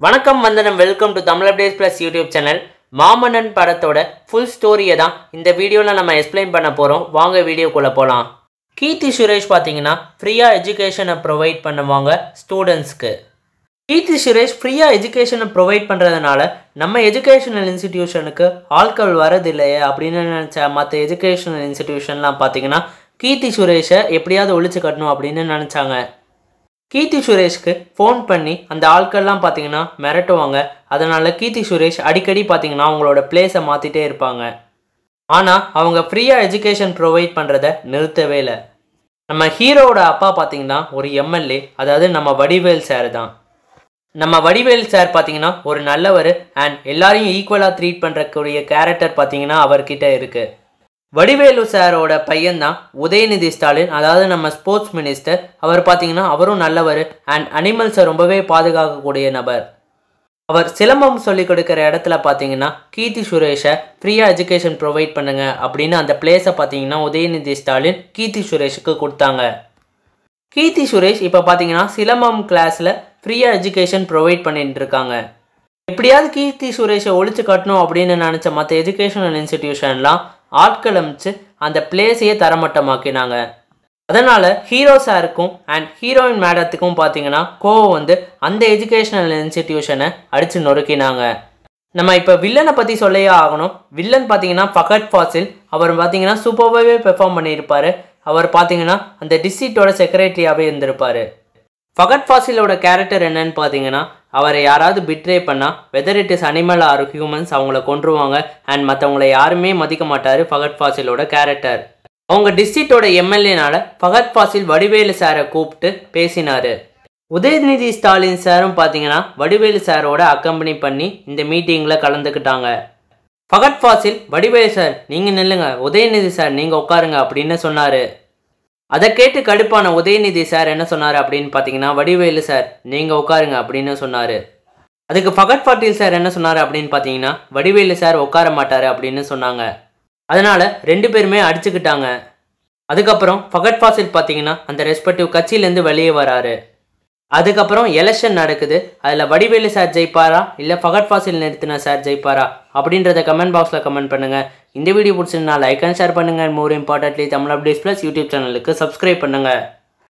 வணக்கம் வந்தனம் welcome to Tamil updates plus YouTube channel. Maamannan படத்தோட ஃபுல் ஸ்டோரியை தான் இந்த வீடியோவில் நம்ம எக்ஸ்பிளைன் பண்ண போகிறோம். வாங்க வீடியோக்குள்ளே போகலாம். கீர்த்தி சுரேஷ் பார்த்தீங்கன்னா ஃப்ரீயாக எஜுகேஷனை ப்ரொவைட் பண்ணுவாங்க ஸ்டூடெண்ட்ஸ்க்கு. கீர்த்தி சுரேஷ் ஃப்ரீயாக எஜுகேஷனை ப்ரொவைட் பண்ணுறதுனால நம்ம எஜுகேஷனல் இன்ஸ்டிடியூஷனுக்கு ஆட்கள் வரதில்லையே அப்படின்னு நினச்ச மற்ற எஜுகேஷனல் இன்ஸ்டிடியூஷன்லாம் பார்த்தீங்கன்னா கீர்த்தி சுரேஷை எப்படியாவது ஒழிச்சு கட்டணும் அப்படின்னு நினச்சாங்க. கீர்த்தி சுரேஷ்க்கு ஃபோன் பண்ணி அந்த ஆட்கள்லாம் பார்த்தீங்கன்னா மிரட்டுவாங்க. அதனால் கீர்த்தி சுரேஷ் அடிக்கடி பார்த்தீங்கன்னா அவங்களோட பிளேஸை மாற்றிட்டே இருப்பாங்க. ஆனால் அவங்க ஃப்ரீயாக எஜுகேஷன் ப்ரொவைட் பண்ணுறதை நிறுத்தவே இல்லை. நம்ம ஹீரோவோட அப்பா பார்த்தீங்கன்னா ஒரு எம்எல்ஏ, அதாவது நம்ம வடிவேல் சார் தான். நம்ம வடிவேல் சார் பார்த்தீங்கன்னா ஒரு நல்லவர் அண்ட் எல்லாரையும் ஈக்குவலாக ட்ரீட் பண்ணுறக்கூடிய கேரக்டர் பார்த்தீங்கன்னா அவர்கிட்ட இருக்குது. வடிவேலு சாரோட பையன்தான் உதயநிதி ஸ்டாலின், அதாவது நம்ம ஸ்போர்ட்ஸ் மினிஸ்டர். அவர் பார்த்தீங்கன்னா அவரும் நல்லவர் அண்ட் அனிமல்ஸை ரொம்பவே பாதுகாக்கக்கூடிய நபர். அவர் சிலம்பம் சொல்லி கொடுக்குற இடத்துல பார்த்தீங்கன்னா கீர்த்தி சுரேஷை ஃப்ரீயாக எஜுகேஷன் ப்ரொவைட் பண்ணுங்க அப்படின்னு அந்த பிளேஸை பார்த்தீங்கன்னா உதயநிதி ஸ்டாலின் கீர்த்தி சுரேஷுக்கு கொடுத்தாங்க. கீர்த்தி சுரேஷ் இப்போ பார்த்தீங்கன்னா சிலம்பம் கிளாஸில் ஃப்ரீயாக எஜுகேஷன் ப்ரொவைட் பண்ணிட்டு இருக்காங்க. எப்படியாவது கீர்த்தி சுரேஷை ஒழிச்சு கட்டணும் அப்படின்னு நினச்ச மற்ற எஜுகேஷனல் இன்ஸ்டிடியூஷன்லாம் ஆட்கள் அமைச்சு அந்த பிளேஸையே தரமட்டமாக்கினாங்க. அதனால் ஹீரோ சாருக்கும் அண்ட் ஹீரோயின் மேடத்துக்கும் பார்த்தீங்கன்னா கோவம் வந்து அந்த எஜுகேஷனல் இன்ஸ்டிடியூஷனை அடித்து நொறுக்கினாங்க. நம்ம இப்போ வில்லனை பற்றி சொல்லையே ஆகணும். வில்லன் பார்த்தீங்கன்னா ஃபகத் ஃபாசில். அவர் பார்த்தீங்கன்னா சூப்பராகவே பெர்ஃபார்ம் பண்ணியிருப்பார். அவர் பார்த்தீங்கன்னா அந்த டிஸ்ட்ரிக்டோட செக்ரட்டரியாகவே இருந்திருப்பார். ஃபகத் ஃபாசிலோட கேரக்டர் என்னன்னு பார்த்தீங்கன்னா அவரை யாராவது பிட்ரே பண்ணால் whether it is animal or humans அவங்கள கொன்றுவாங்க அண்ட் மற்றவங்கள யாருமே மதிக்க மாட்டார் ஃபகத் ஃபாசிலோட கேரக்டர். அவங்க டிஸ்ட்ரிக்டோட எம்எல்ஏனால ஃபகத் ஃபாசில் வடிவேலு சாரை கூப்பிட்டு பேசினார். உதயநிதி ஸ்டாலின் சாரும் பார்த்தீங்கன்னா வடிவேலு சாரோட அக்கம்பெனி பண்ணி இந்த மீட்டிங்கில் கலந்துக்கிட்டாங்க. ஃபகத் ஃபாசில் வடிவேலு சார் நீங்கள் நில்லுங்க, உதயநிதி சார் நீங்கள் உட்காருங்க அப்படின்னு சொன்னார். அதை கேட்டு கடுப்பான உதயநிதி சார் என்ன சொன்னார் அப்படின்னு பார்த்தீங்கன்னா வடிவேலு சார் நீங்கள் உட்காருங்க அப்படின்னு சொன்னார். அதுக்கு ஃபகத் பாட்டீல் சார் என்ன சொன்னார் அப்படின்னு பார்த்தீங்கன்னா வடிவேலு சார் உட்கார மாட்டார் அப்படின்னு சொன்னாங்க. அதனால் ரெண்டு பேருமே அடிச்சுக்கிட்டாங்க. அதுக்கப்புறம் ஃபகத் ஃபாசில் பார்த்தீங்கன்னா அந்த ரெஸ்பெக்டிவ் கட்சியிலேருந்து வெளியே வராரு. அதுக்கப்புறம் எலெக்ஷன் நடக்குது. அதில் வடிவேலு சார் ஜெயிப்பாரா இல்லை ஃபகத் ஃபாசில் நிறுத்தின சார் ஜெயிப்பாரா அப்படின்றத கமெண்ட் பாக்ஸில் கமெண்ட் பண்ணுங்கள். இந்த வீடியோ பிடிச்சிருந்தா லைக் அண்ட் ஷேர் பண்ணுங்கள். More importantly Tamil updates plus YouTube சேனலுக்கு சப்ஸ்கிரைப் பண்ணுங்கள்.